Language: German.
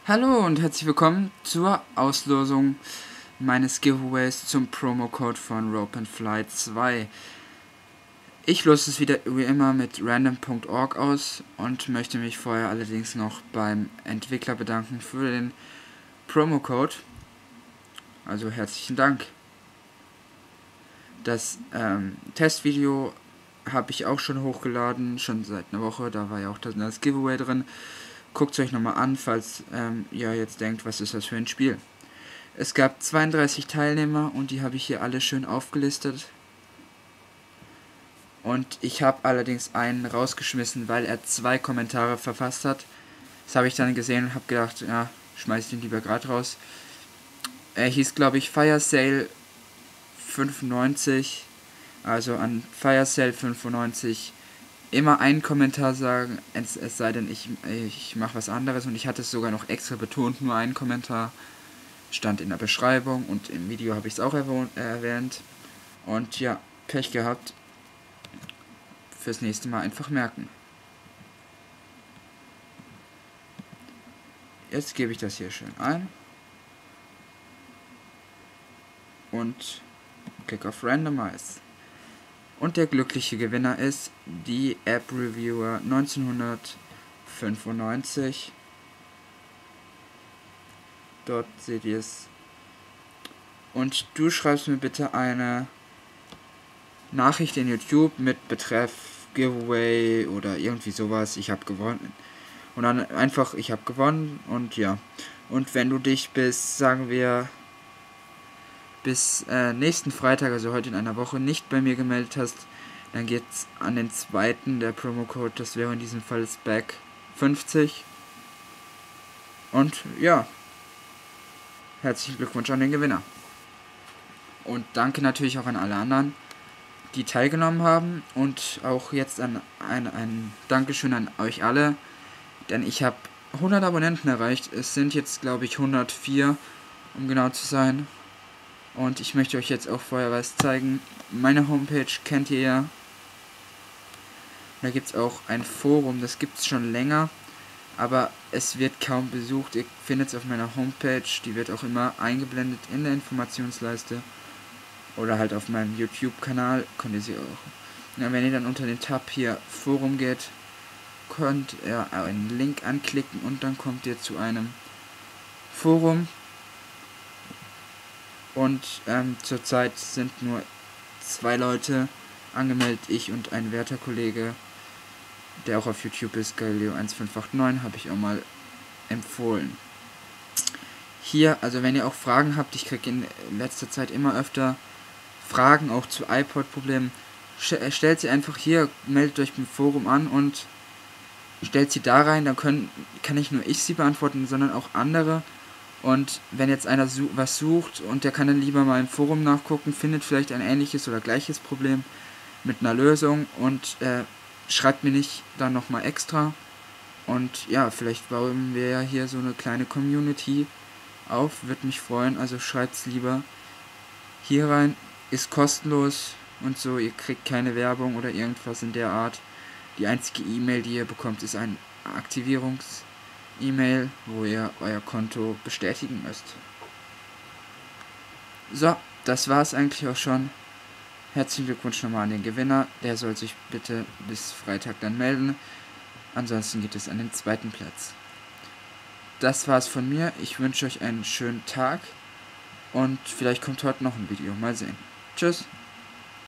Hallo und herzlich willkommen zur Auslosung meines Giveaways zum Promocode von Rope and Fly 2. Ich lose es wieder wie immer mit random.org aus und möchte mich vorher allerdings noch beim Entwickler bedanken für den Promocode. Also herzlichen Dank. Das Testvideo habe ich auch schon hochgeladen, schon seit einer Woche, da war ja auch das Giveaway drin. Guckt es euch nochmal an, falls ihr jetzt denkt, was ist das für ein Spiel. Es gab 32 Teilnehmer und die habe ich hier alle schön aufgelistet. Und ich habe allerdings einen rausgeschmissen, weil er 2 Kommentare verfasst hat. Das habe ich dann gesehen und habe gedacht, ja, schmeiß ich ihn lieber gerade raus. Er hieß, glaube ich, Fire Sale 95, also an Fire Sale 95 immer einen Kommentar sagen, es sei denn, ich mache was anderes, und ich hatte es sogar noch extra betont, nur einen Kommentar, stand in der Beschreibung und im Video habe ich es auch erwähnt. Und ja, Pech gehabt. Fürs nächste Mal einfach merken. Jetzt gebe ich das hier schön ein und klick auf Randomize. Und der glückliche Gewinner ist die App Reviewer 1995. Dort seht ihr es. Und du schreibst mir bitte eine Nachricht in YouTube mit Betreff Giveaway oder irgendwie sowas, ich habe gewonnen. Und dann einfach, ich habe gewonnen, und ja. Und wenn du dich bis, sagen wir, bis nächsten Freitag, also heute in einer Woche, nicht bei mir gemeldet hast, dann geht's an den zweiten, der Promocode, das wäre in diesem Fall Back 50. Und ja, herzlichen Glückwunsch an den Gewinner. Und danke natürlich auch an alle anderen, die teilgenommen haben, und auch jetzt ein Dankeschön an euch alle, denn ich habe 100 Abonnenten erreicht. Es sind jetzt, glaube ich, 104, um genau zu sein. Und ich möchte euch jetzt auch vorher was zeigen. Meine Homepage kennt ihr ja. Da gibt es auch ein Forum, das gibt es schon länger, aber es wird kaum besucht. Ihr findet es auf meiner Homepage, die wird auch immer eingeblendet in der Informationsleiste. Oder halt auf meinem YouTube-Kanal könnt ihr sie auch. Na, wenn ihr dann unter den Tab hier Forum geht, könnt ihr einen Link anklicken und dann kommt ihr zu einem Forum. Und zurzeit sind nur 2 Leute angemeldet, ich und ein werter Kollege, der auch auf YouTube ist, Galileo1589, habe ich auch mal empfohlen. Hier, also wenn ihr auch Fragen habt, ich kriege in letzter Zeit immer öfter Fragen auch zu iPod-Problemen, stellt sie einfach hier, meldet euch im Forum an und stellt sie da rein, dann kann nicht nur ich sie beantworten, sondern auch andere. Und wenn jetzt einer was sucht und der kann dann lieber mal im Forum nachgucken, findet vielleicht ein ähnliches oder gleiches Problem mit einer Lösung und schreibt mir nicht dann nochmal extra. Und ja, vielleicht bauen wir ja hier so eine kleine Community auf, würde mich freuen, also schreibt's lieber hier rein, ist kostenlos und so, ihr kriegt keine Werbung oder irgendwas in der Art. Die einzige E-Mail, die ihr bekommt, ist ein Aktivierungs-E-Mail, wo ihr euer Konto bestätigen müsst. So, das war's eigentlich auch schon. Herzlichen Glückwunsch nochmal an den Gewinner. Der soll sich bitte bis Freitag dann melden. Ansonsten geht es an den zweiten Platz. Das war's von mir. Ich wünsche euch einen schönen Tag. Und vielleicht kommt heute noch ein Video. Mal sehen. Tschüss.